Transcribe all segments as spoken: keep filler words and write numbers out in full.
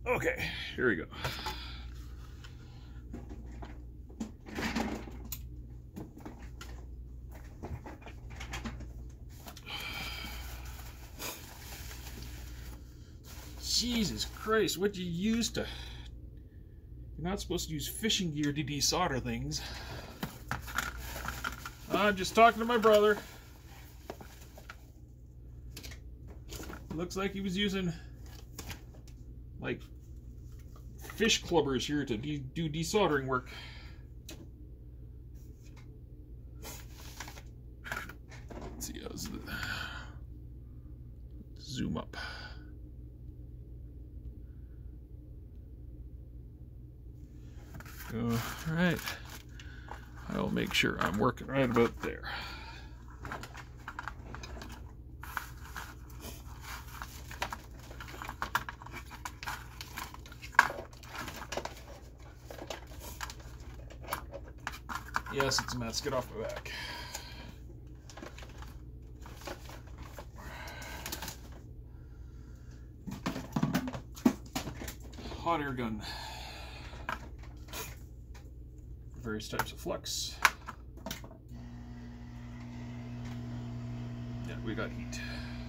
Okay, here we go. Jesus Christ, what you use to... You're not supposed to use fishing gear to desolder things. I'm just talking to my brother. Looks like he was using like fish clubbers here to de do desoldering work. Let's see, how's the zoom up. All right, I'll make sure I'm working right about there. Yes, it's a mess. Get off my back. Hot air gun. Various types of flux. Yeah, we got heat.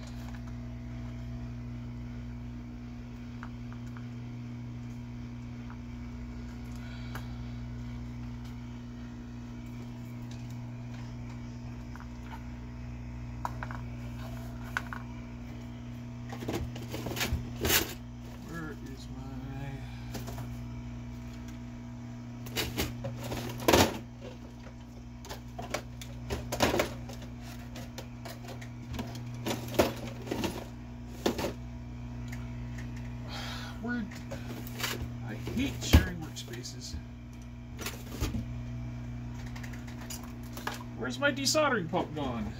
I hate sharing workspaces. Where's my desoldering pump gone?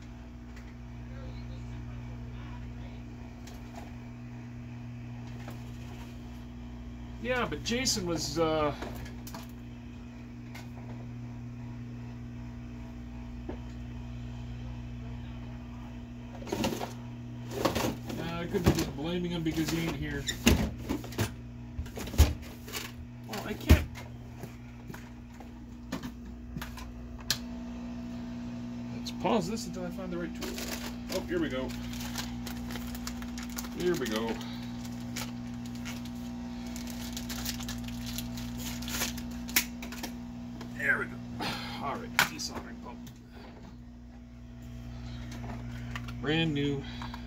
Yeah, but Jason was uh I could be just blaming him because he ain't here. Well, I can't. Let's pause this until I find the right tool. Oh, here we go. Here we go. There we go. All right, desoldering pump. Brand new.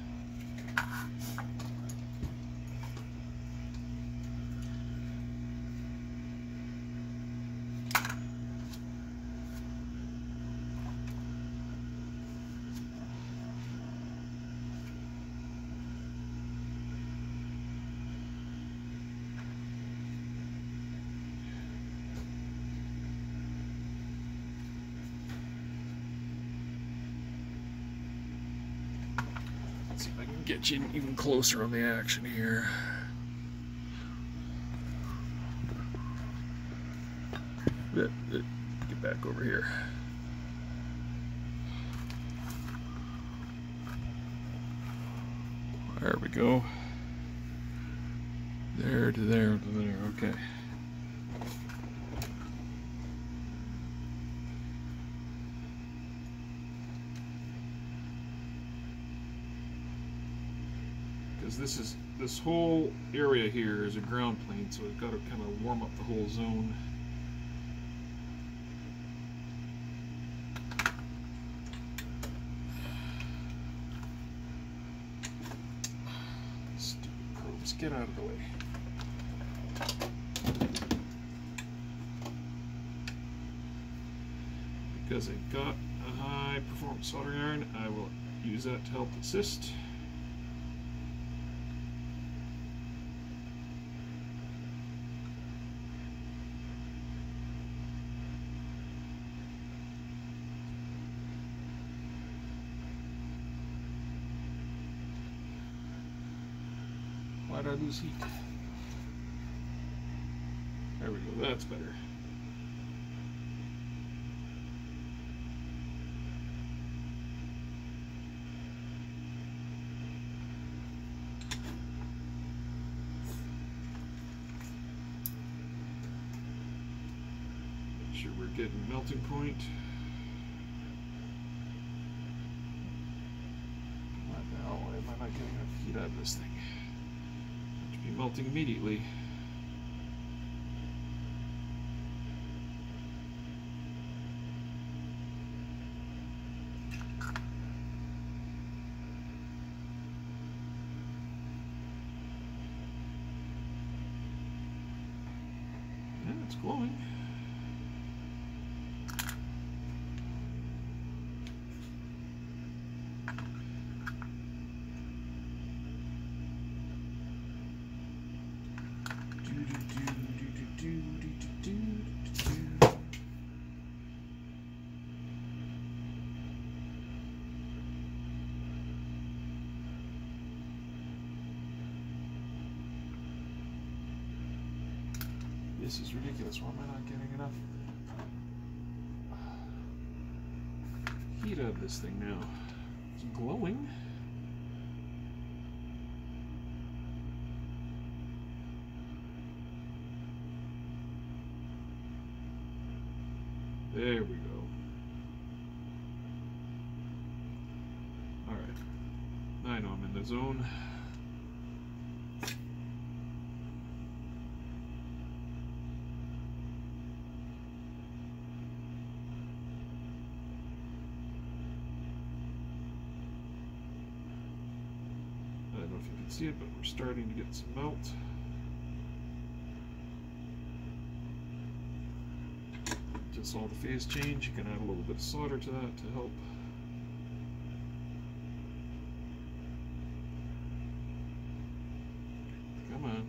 See if I can get you even closer on the action here. Get back over here. There we go. There to there to there. Okay. Because this is this whole area here is a ground plane, so we've got to kind of warm up the whole zone. Stupid probes, get out of the way. Because I got a high performance soldering iron, I will use that to help assist. Why did I lose heat? There we go, that's better. sure we're getting melting point. What the hell? Why am I not getting enough heat out of this thing? It should be melting immediately. Yeah, it's glowing. This is ridiculous. Why am I not getting enough heat out of this thing now? It's glowing. There we go. All right. I know I'm in the zone. I don't know if you can see it, but we're starting to get some melt. Just all the phase change. You can add a little bit of solder to that to help. Come on.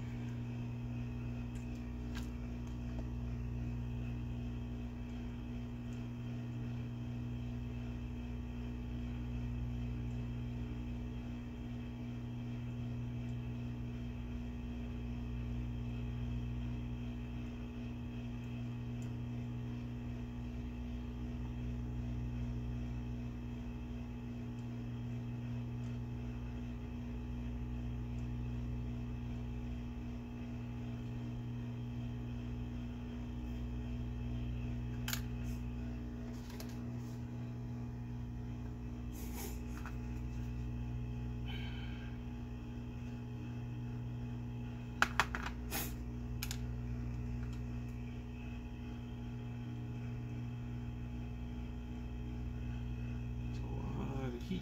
Heat.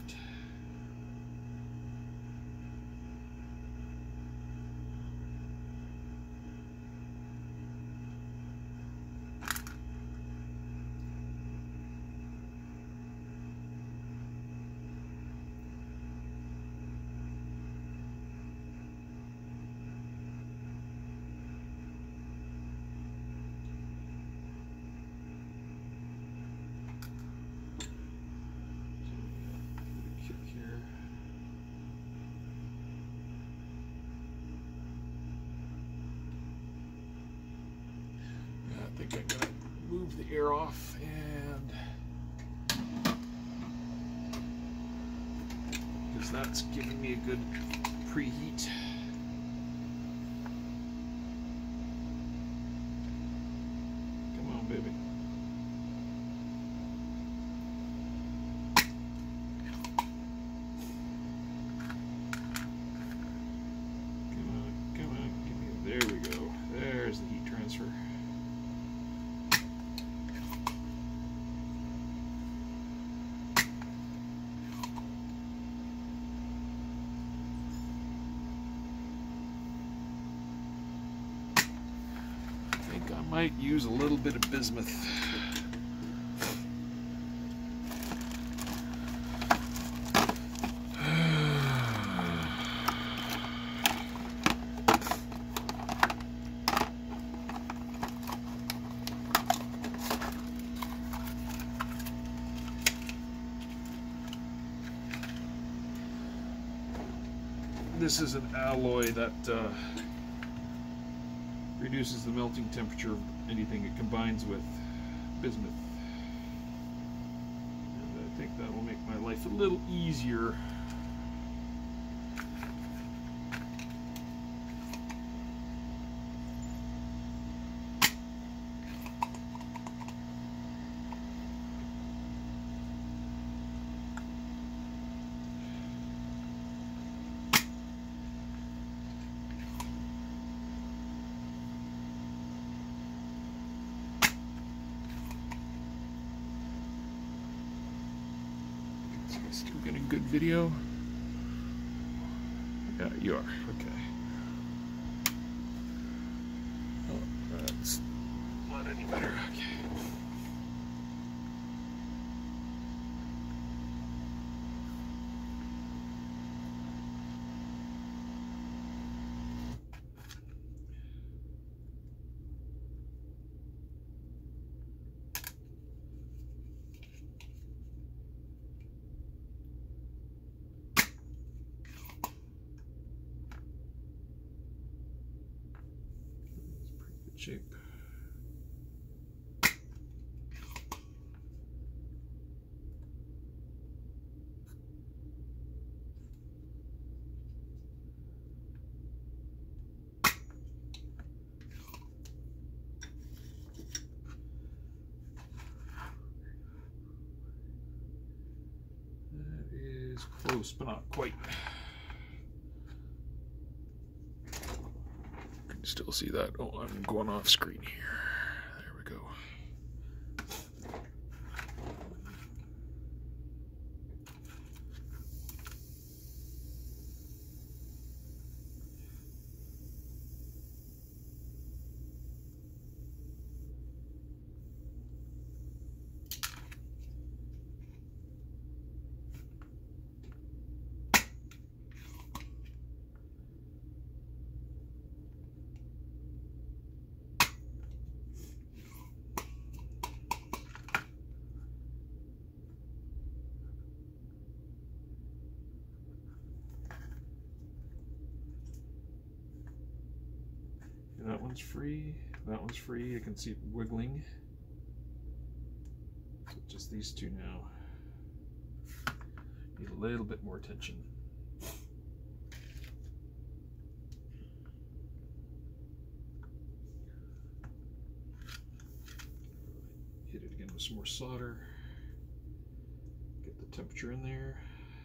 I think I'm going to move the air off and because that's giving me a good preheat. Come on, baby. Come on, come on, give me, there we go. There's the heat transfer. I might use a little bit of bismuth. This is an alloy that uh, reduces the melting temperature of anything it combines with bismuth. And I think that will make my life a little easier. Still getting good video? Yeah, you are. Okay. Oh, that's not any better. Okay. Shape. That is close, but not quite. Still see that? Oh, I'm going off screen here. There we go. That one's free. That one's free. I can see it wiggling. So just these two now. Need a little bit more attention. Hit it again with some more solder. Get the temperature in there.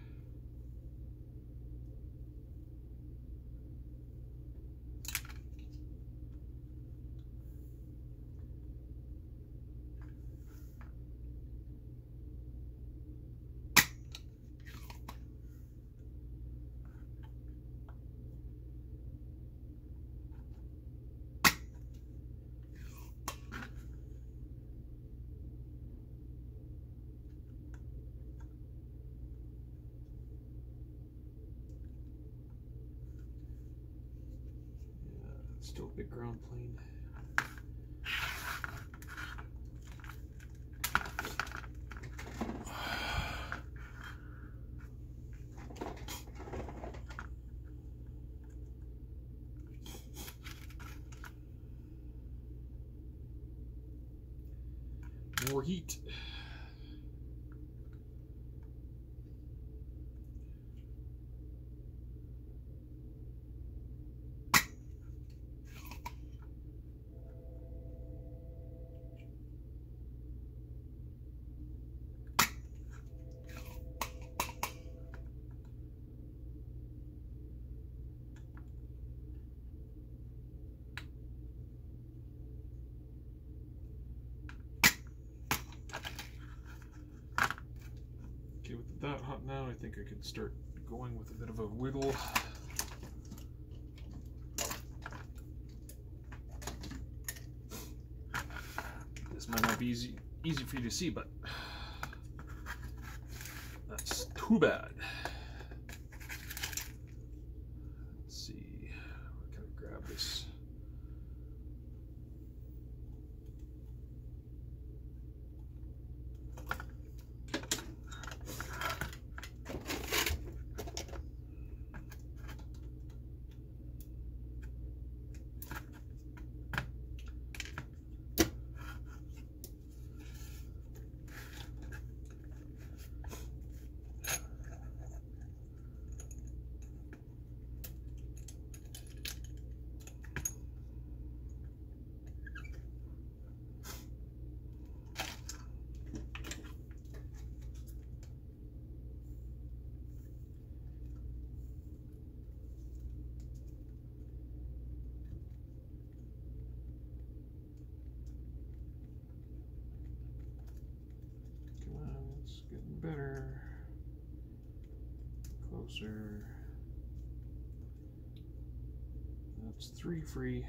Still a big ground plane. More heat. Okay, with that hot now, I think I can start going with a bit of a wiggle. This might not be easy, easy for you to see, but that's too bad. Let's see, where can I grab this? Getting better. closer. That's three free.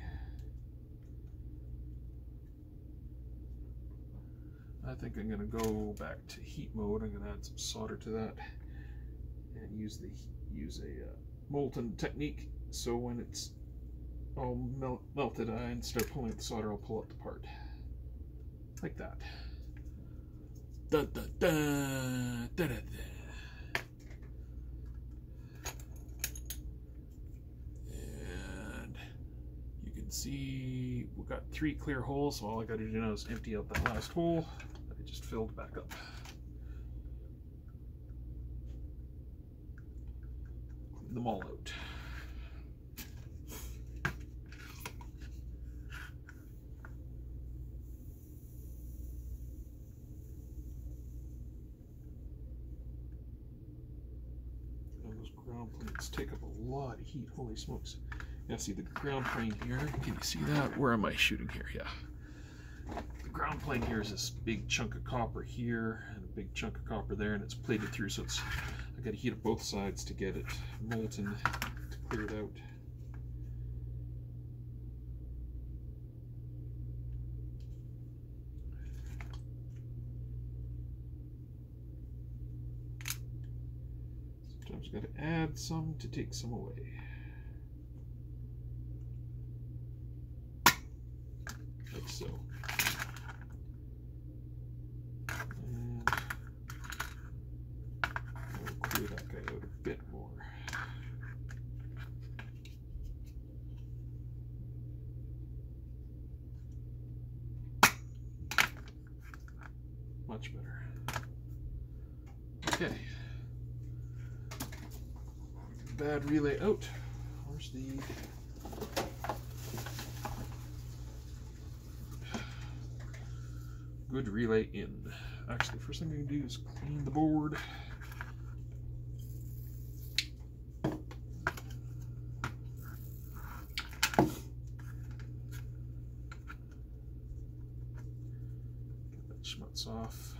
I think I'm going to go back to heat mode. I'm going to add some solder to that and use the use a uh, molten technique. So when it's all melt, melted, I instead of pulling out the solder, I'll pull out the part like that. Da, da, da, da, da, da. And you can see we've got three clear holes, so all I got to do now is empty out that last hole that I just filled back up. Clean them all out. Ground plates take up a lot of heat. Holy smokes. Yeah, see the ground plane here. Can you see that? Where am I shooting here? Yeah. The ground plane here is this big chunk of copper here and a big chunk of copper there, and it's plated through, so it's I got to heat up both sides to get it molten to clear it out. Sometimes got to add some to take some away. Like so. And we'll clear that guy out a bit more. Much better. Okay. Bad relay out. Where's the good relay in? Actually, first thing I'm going to do is clean the board. Get that schmutz off.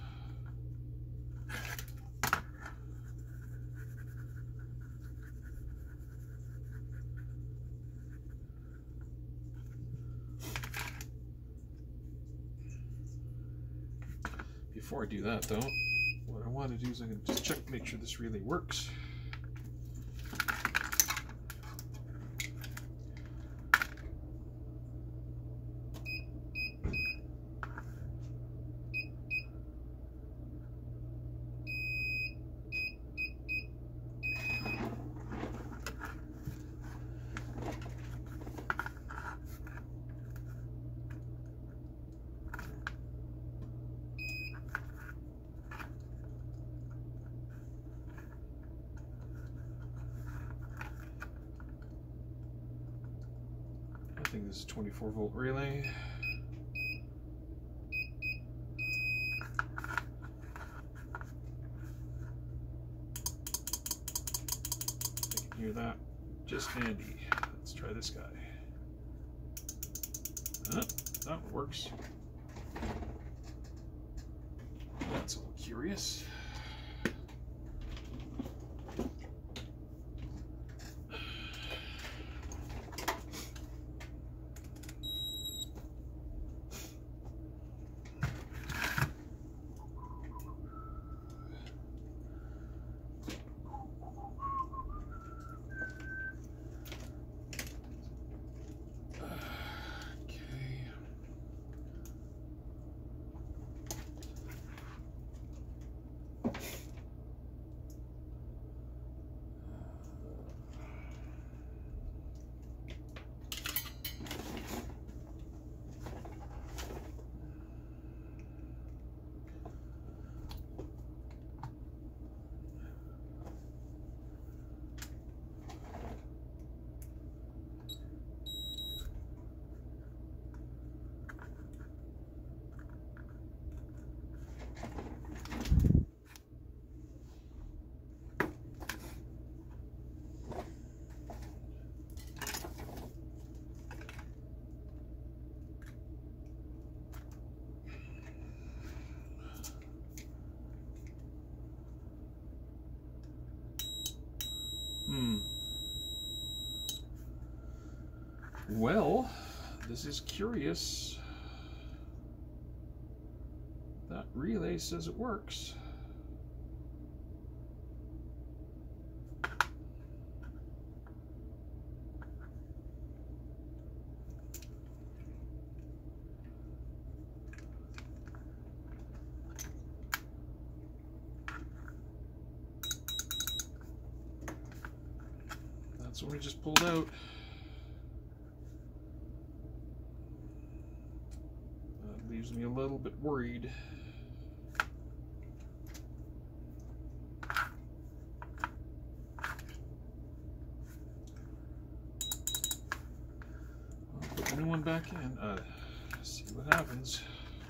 Before I do that though, what I want to do is I'm going to just check to make sure this relay works. I think this is twenty-four volt relay. I can hear that just handy. Let's try this guy. Uh, that works. That's a little curious. Hmm. Well, this is curious. That relay says it works. That's what we just pulled out. That leaves me a little bit worried. I'll put the new one back in. Uh, see what happens.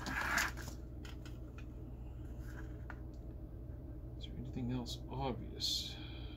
Is there anything else obvious?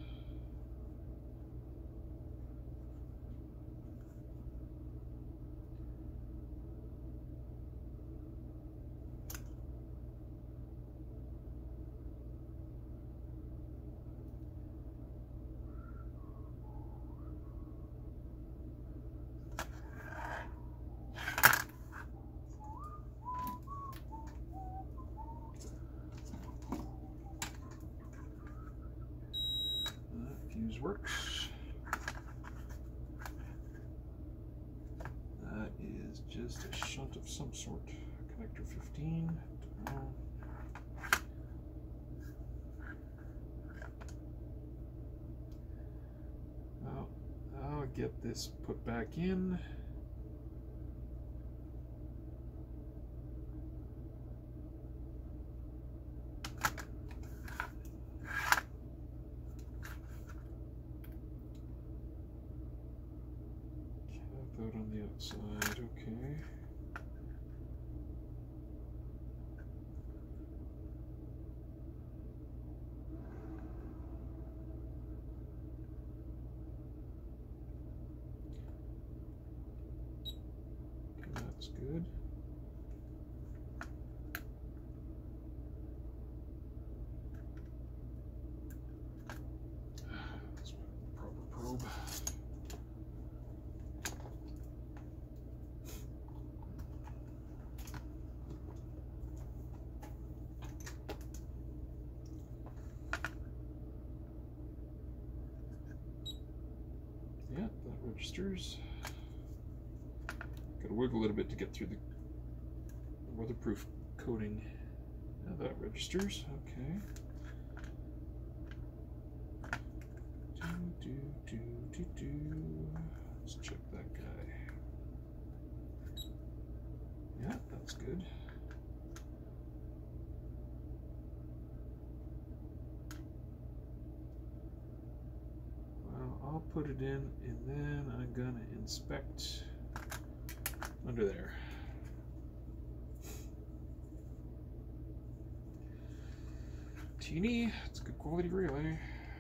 Works. That is just a shunt of some sort. Connector fifteen. Don't know. Well, I'll get this put back in. Out on the outside, okay. Okay, that's good. That's a proper probe. Yeah, that registers. Gotta wiggle a little bit to get through the weatherproof coating. Now that registers, okay. Do, do, do, do, do. Let's check that guy. Yeah, that's good. I'll put it in and then I'm gonna inspect under there. Teeny, it's a good quality relay.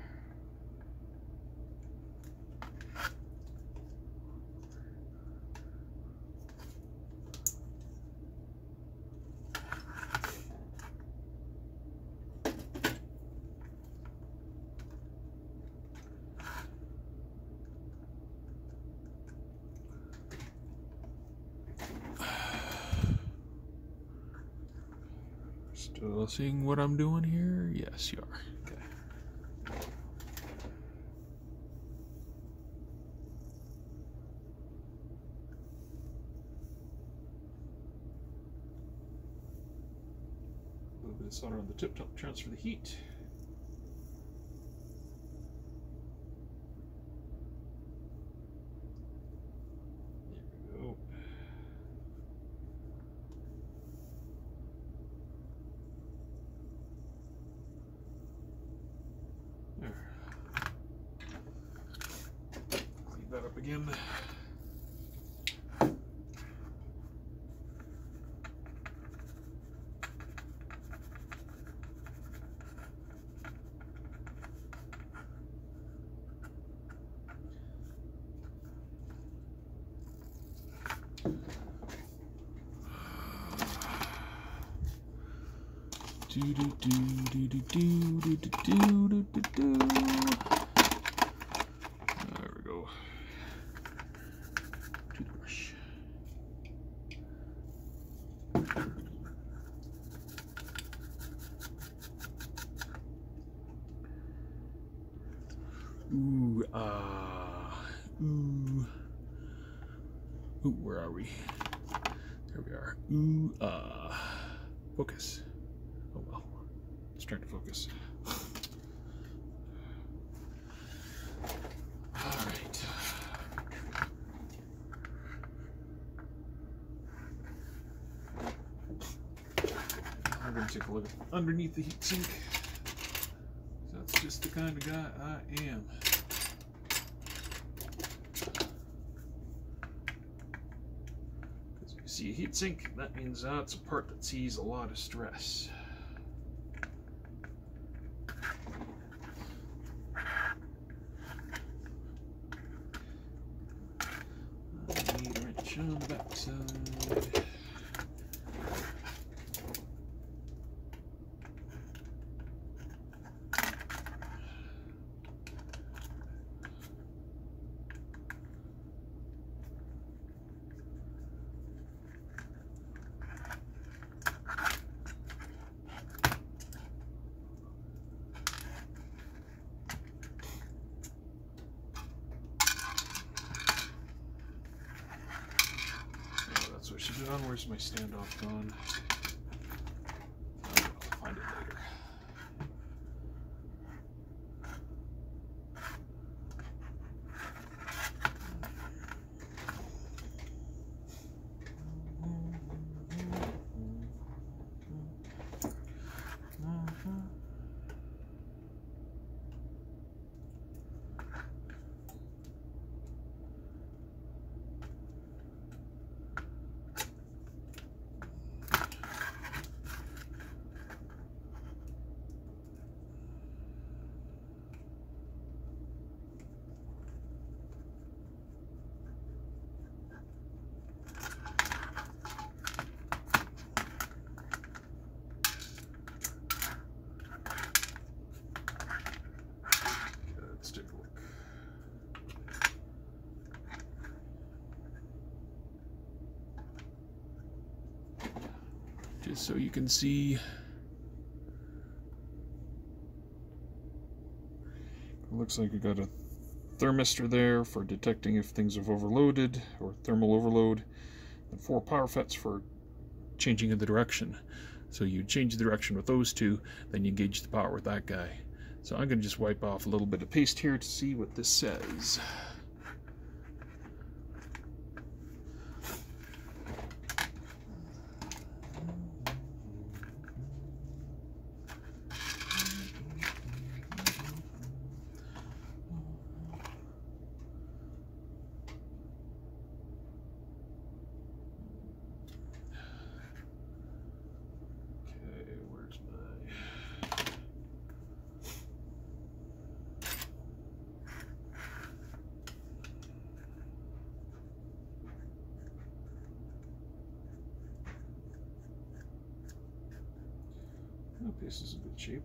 Still seeing what I'm doing here? Yes, you are. Okay. A little bit of solder on the tip to transfer the heat. That up again. Do do do do do do do do do do do. Uh, ooh. Ooh, where are we? There we are. Ooh, uh, focus. Oh well, it's trying to focus. All right. I'm going to take a look underneath the heatsink. That's just the kind of guy I am. Because if you see a heatsink, that means that's a part that sees a lot of stress. I need a wrench on the backside. What should be done? Where's my standoff gone? I'll find it later. Just so you can see, it looks like we got a thermistor there for detecting if things have overloaded or thermal overload, and four power F E Ts for changing of the direction. So you change the direction with those two, then you gauge the power with that guy. So I'm going to just wipe off a little bit of paste here to see what this says. That piece is in good shape.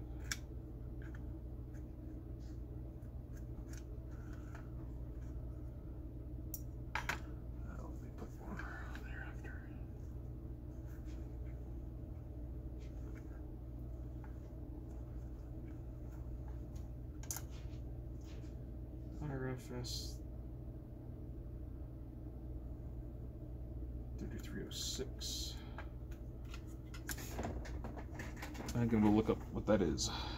Uh, let me put more on there after. R F S thirty-three oh six. I'm going to look up what that is.